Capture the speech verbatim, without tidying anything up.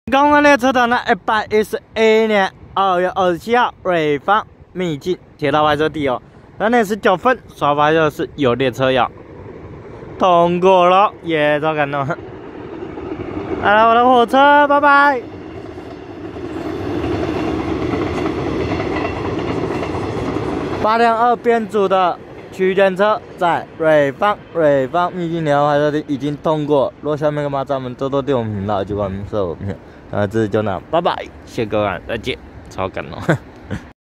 刚刚列车团呢，一百一十一年二月二十七号，瑞芳秘境铁道拍摄地哦。两点十九分，刷发就是有列车要通过了，耶，超感动！来了，我的火车，拜拜。八点二编组的区间车在瑞芳瑞芳秘境铁道拍摄地已经通过。如果下面干嘛，咱们多多订我们频道，就关注我们。那这就那，拜拜，谢谢各位，再见，超感动。